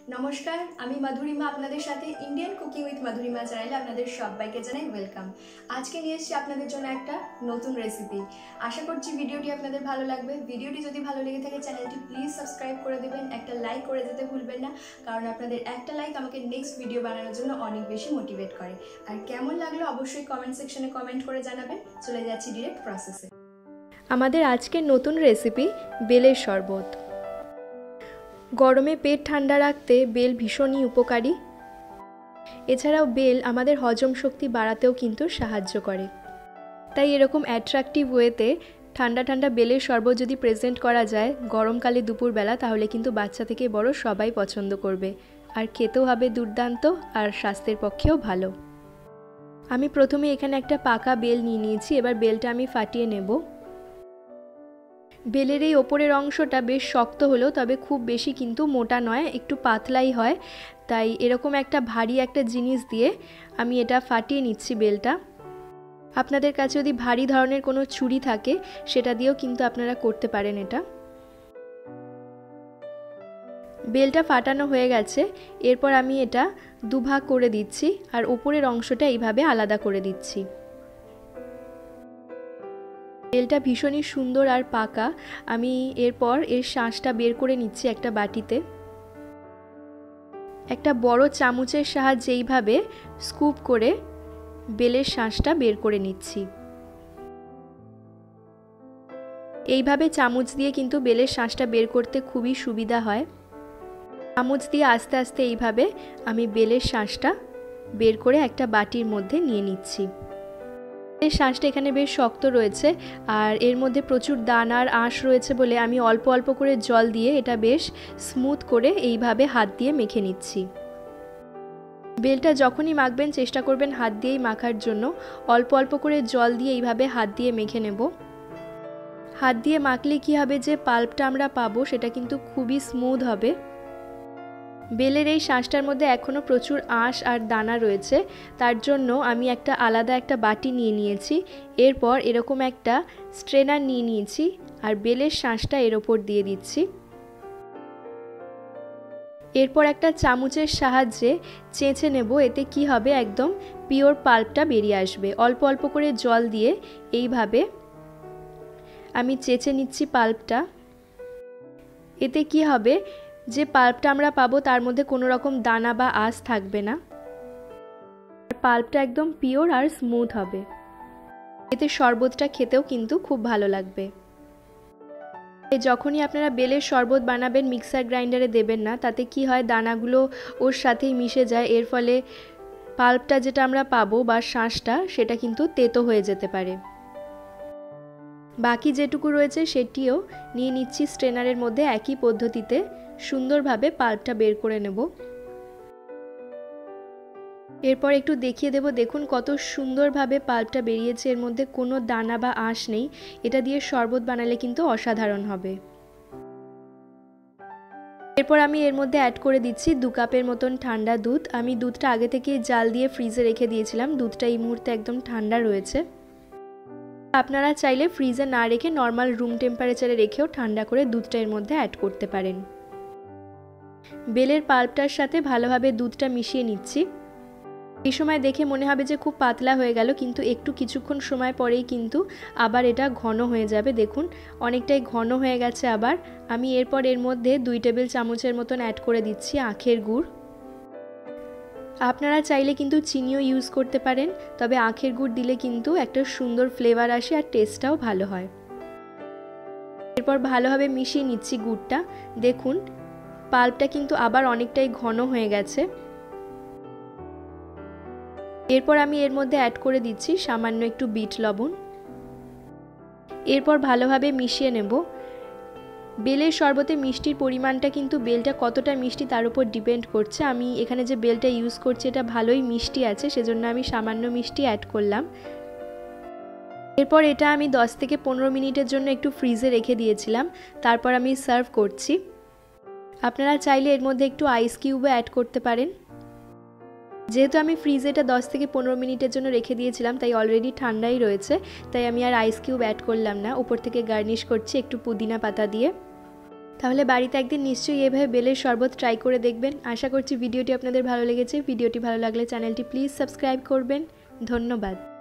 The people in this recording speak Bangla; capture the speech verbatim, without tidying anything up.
নমস্কার, আমি মাধুরিমা আপনাদের সাথে ইন্ডিয়ান কুকিং উইথ মাধুরিমা চ্যানেলে আপনাদের সবাইকে জানাই ওয়েলকাম। আজকে নিয়ে এসেছি আপনাদের জন্য একটা নতুন রেসিপি। আশা করছি ভিডিওটি আপনাদের ভালো লাগবে। ভিডিওটি যদি ভালো লেগে থাকে চ্যানেলটি প্লিজ সাবস্ক্রাইব করে দেবেন, একটা লাইক করে যেতে ভুলবেন না, কারণ আপনাদের একটা লাইক আমাকে নেক্সট ভিডিও বানানোর জন্য অনেক বেশি মোটিভেট করে। আর কেমন লাগলো অবশ্যই কমেন্ট সেকশনে কমেন্ট করে জানাবেন। চলে যাচ্ছি ডিরেক্ট প্রসেসে। আমাদের আজকের নতুন রেসিপি বেলের শরবত। গরমে পেট ঠান্ডা রাখতে বেল ভীষণই উপকারী। এছাড়াও বেল আমাদের হজম শক্তি বাড়াতেও কিন্তু সাহায্য করে। তাই এরকম অ্যাট্রাকটিভ ওয়েতে ঠান্ডা ঠান্ডা বেলের শরবত যদি প্রেজেন্ট করা যায় গরমকালে দুপুরবেলা, তাহলে কিন্তু বাচ্চা থেকে বড় সবাই পছন্দ করবে। আর খেতেও হবে দুর্দান্ত, আর স্বাস্থ্যের পক্ষেও ভালো। আমি প্রথমে এখানে একটা পাকা বেল নিয়ে নিয়েছি। এবার বেলটা আমি ফাটিয়ে নেব। বেলের এই ওপরের অংশটা বেশ শক্ত হলেও তবে খুব বেশি কিন্তু মোটা নয়, একটু পাতলাই হয়। তাই এরকম একটা ভারী একটা জিনিস দিয়ে আমি এটা ফাটিয়ে নিচ্ছি বেলটা। আপনাদের কাছে যদি ভারী ধরনের কোনো ছুরি থাকে সেটা দিয়েও কিন্তু আপনারা করতে পারেন এটা। বেলটা ফাটানো হয়ে গেছে। এরপর আমি এটা দুভাগ করে দিচ্ছি আর ওপরের অংশটা এইভাবে আলাদা করে দিচ্ছি। বেলটা ভীষণই সুন্দর আর পাকা। আমি এরপর এর শাঁসটা বের করে নিচ্ছি একটা বাটিতে। একটা বড় চামচের সাহায্যে এইভাবে স্কুপ করে বেলের শাঁসটা বের করে নিচ্ছি। এইভাবে চামচ দিয়ে কিন্তু বেলের শাঁসটা বের করতে খুবই সুবিধা হয়। চামচ দিয়ে আস্তে আস্তে এইভাবে আমি বেলের শাঁসটা বের করে একটা বাটির মধ্যে নিয়ে নিচ্ছি। এই শাঁসটা এখানে বেশ শক্ত রয়েছে আর এর মধ্যে প্রচুর দানার আঁশ রয়েছে বলে আমি অল্প অল্প করে জল দিয়ে এটা বেশ স্মুথ করে এইভাবে হাত দিয়ে মেখে নিচ্ছি। বেলটা যখনই মাখবেন চেষ্টা করবেন হাত দিয়েই মাখার জন্য। অল্প অল্প করে জল দিয়ে এইভাবে হাত দিয়ে মেখে নেব। হাত দিয়ে মাখলে কি হবে, যে পাল্পটা আমরা পাবো সেটা কিন্তু খুবই স্মুথ হবে। বেলের এই শাঁসটার মধ্যে এখনও প্রচুর আঁশ আর দানা রয়েছে, তার জন্য আমি একটা আলাদা একটা বাটি নিয়ে নিয়েছি। এরপর এরকম একটা স্ট্রেনার নিয়ে নিয়েছি আর বেলের শাঁসটা এর ওপর দিয়ে দিচ্ছি। এরপর একটা চামচের সাহায্যে চেঁচে নেব। এতে কি হবে, একদম পিওর পাল্পটা বেরিয়ে আসবে। অল্প অল্প করে জল দিয়ে এইভাবে আমি চেঁচে নিচ্ছি পাল্পটা। এতে কি হবে, যে পাল্পটা আমরা পাবো তার মধ্যে কোনো রকম দানা বা আঁশ থাকবে না। পাল্পটা একদম পিওর আর স্মুথ হবে। এতে শরবতটা খেতেও কিন্তু খুব ভালো লাগবে। যখনই আপনারা বেলের শরবত বানাবেন মিক্সার গ্রাইন্ডারে দেবেন না, তাতে কি হয় দানাগুলো ওর সাথেই মিশে যায়। এর ফলে পাল্পটা যেটা আমরা পাবো বা শাঁসটা সেটা কিন্তু তেতো হয়ে যেতে পারে। বাকি যেটুকু রয়েছে সেটিও নিয়ে নিচ্ছি স্ট্রেনারের মধ্যে। একই পদ্ধতিতে সুন্দরভাবে পাল্পটা বের করে নেব। এরপর একটু দেখিয়ে দেব, দেখুন কত সুন্দরভাবে পাল্পটা বেরিয়েছে। এর মধ্যে কোনো দানা বা আঁশ নেই। এটা দিয়ে শরবত বানালে কিন্তু অসাধারণ হবে। এরপর আমি এর মধ্যে অ্যাড করে দিচ্ছি দু কাপের মতন ঠান্ডা দুধ। আমি দুধটা আগে থেকে জাল দিয়ে ফ্রিজে রেখে দিয়েছিলাম। দুধটা এই মুহূর্তে একদম ঠান্ডা রয়েছে। আপনারা চাইলে ফ্রিজে না রেখে নর্মাল রুম টেম্পারেচারে রেখেও ঠান্ডা করে দুধটা এর মধ্যে অ্যাড করতে পারেন। বেলের পাল্পটার সাথে ভালোভাবে দুধটা মিশিয়ে নিচ্ছি। এই সময় দেখে মনে হবে যে খুব পাতলা হয়ে গেল, কিন্তু একটু কিছুক্ষণ সময় পরেই কিন্তু আবার এটা ঘন হয়ে যাবে। দেখুন অনেকটাই ঘন হয়ে গেছে আবার। আমি এরপর এর মধ্যে দুই টেবিল চামচের মতন অ্যাড করে দিচ্ছি আখের গুড়। আপনারা চাইলে কিন্তু চিনিও ইউজ করতে পারেন, তবে আখের গুড় দিলে কিন্তু একটা সুন্দর ফ্লেভার আসে আর টেস্টটাও ভালো হয়। এরপর ভালোভাবে মিশিয়ে নিচ্ছি গুড়টা। দেখুন পাল্পটা কিন্তু আবার অনেকটাই ঘন হয়ে গেছে। এরপর আমি এর মধ্যে অ্যাড করে দিচ্ছি সামান্য একটু বিট লবণ। এরপর ভালোভাবে মিশিয়ে নেব। বেলের শরবতে মিষ্টির পরিমাণটা কিন্তু বেলটা কতটা মিষ্টি তার উপর ডিপেন্ড করছে। আমি এখানে যে বেলটা ইউজ করছি এটা ভালোই মিষ্টি আছে, সেজন্য আমি সামান্য মিষ্টি অ্যাড করলাম। এরপর এটা আমি দশ থেকে পনেরো মিনিটের জন্য একটু ফ্রিজে রেখে দিয়েছিলাম। তারপর আমি সার্ভ করছি। আপনারা চাইলে এর মধ্যে একটু আইস কিউবও অ্যাড করতে পারেন। যেহেতু আমি ফ্রিজে এটা দশ থেকে পনেরো মিনিটের জন্য রেখে দিয়েছিলাম তাই অলরেডি ঠান্ডাই রয়েছে, তাই আমি আর আইস কিউব অ্যাড করলাম না। উপর থেকে গার্নিশ করছি একটু পুদিনা পাতা দিয়ে। তাহলে বাড়িতে একদিন নিশ্চয়ই এভাবে বেলের শরবত ট্রাই করে দেখবেন। আশা করছি ভিডিওটি আপনাদের ভালো লেগেছে। ভিডিওটি ভালো লাগলে চ্যানেলটি প্লিজ সাবস্ক্রাইব করবেন। ধন্যবাদ।